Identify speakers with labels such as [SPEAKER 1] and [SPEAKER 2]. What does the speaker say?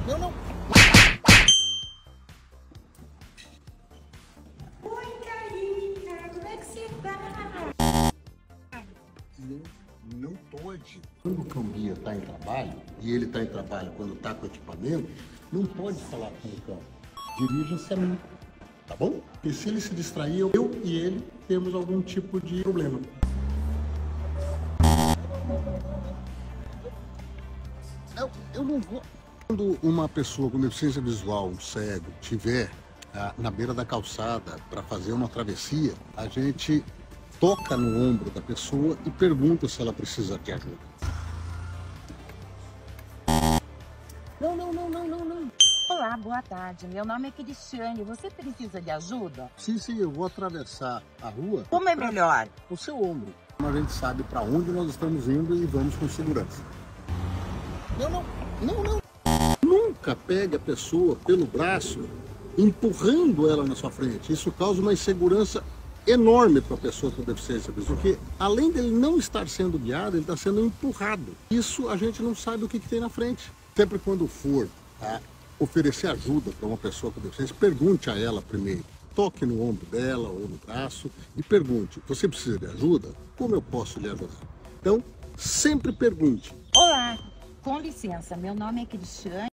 [SPEAKER 1] Não, não.
[SPEAKER 2] Oi, Karina, como é que você tá?
[SPEAKER 1] Não pode. Quando o cão-guia está em trabalho, e ele está em trabalho quando está com equipamento, não pode falar com o cão. Dirija-se a mim, tá bom? Porque se ele se distrair, eu e ele temos algum tipo de problema. Eu não vou. Quando uma pessoa com deficiência visual, um cego, estiver na beira da calçada para fazer uma travessia, a gente toca no ombro da pessoa e pergunta se ela precisa de ajuda. Não, não, não, não, não, não.
[SPEAKER 2] Olá, boa tarde. Meu nome é Cristiane. Você precisa de ajuda?
[SPEAKER 1] Sim, sim, eu vou atravessar a rua.
[SPEAKER 2] Como é melhor?
[SPEAKER 1] O seu ombro. A gente sabe para onde nós estamos indo e vamos com segurança. Não, não, não, não. Nunca pegue a pessoa pelo braço empurrando ela na sua frente. Isso causa uma insegurança enorme para a pessoa com deficiência visual. Porque além dele não estar sendo guiado, ele está sendo empurrado. Isso a gente não sabe o que tem na frente. Sempre quando for oferecer ajuda para uma pessoa com deficiência, pergunte a ela primeiro. Toque no ombro dela ou no braço e pergunte: você precisa de ajuda? Como eu posso lhe ajudar? Então, sempre pergunte.
[SPEAKER 2] Olá, com licença. Meu nome é Cristiane.